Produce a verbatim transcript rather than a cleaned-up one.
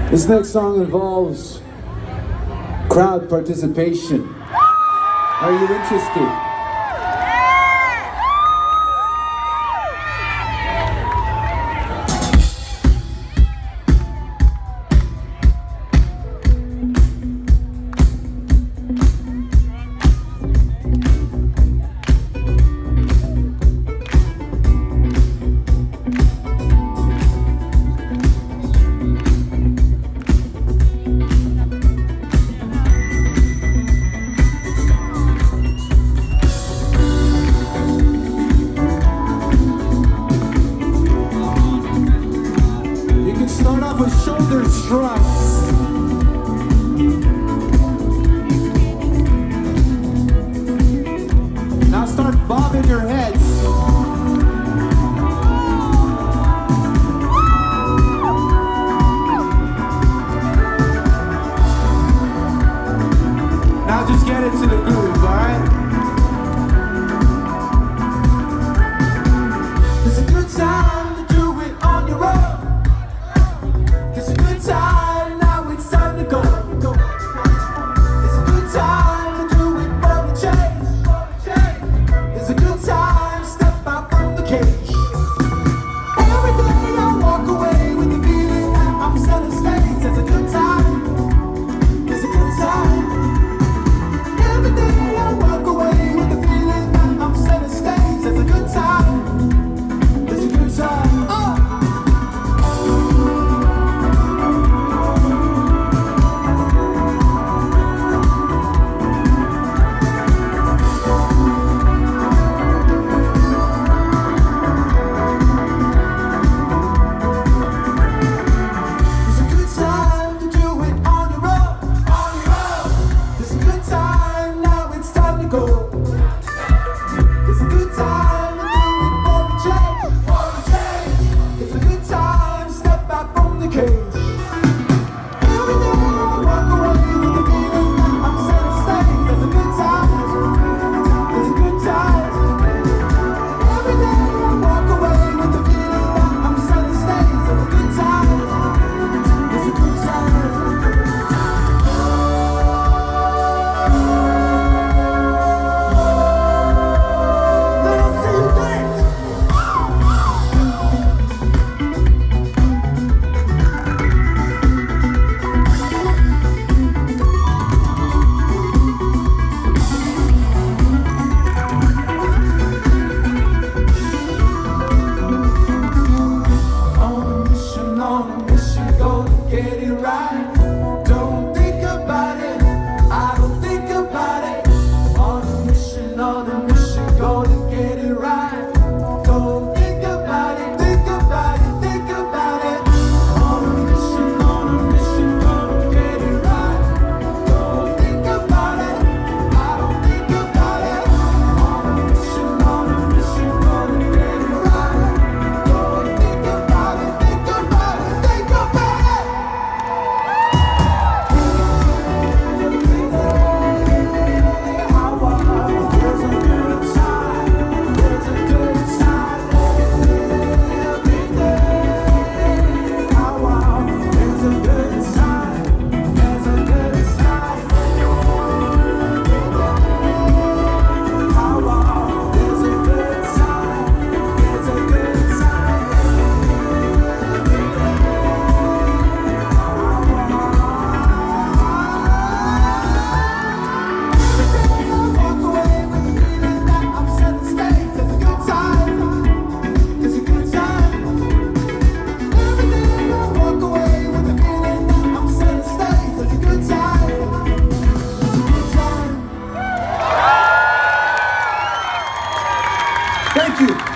This next song involves crowd participation. Are you interested? Start off with shoulder shrugs. Now start bobbing your heads. Now just get into the groove, alright? It's a good time to do it on your own. It's a good time, now it's time to go. It's a good time to do it for the change. It's a good time, step out from the cage. Every day I walk away with the feeling that I'm center stage. It's a good time, it's a good time. Every day I walk away with the feeling that I'm center stage. It's a good time, it's a good time. Oh. Thank you.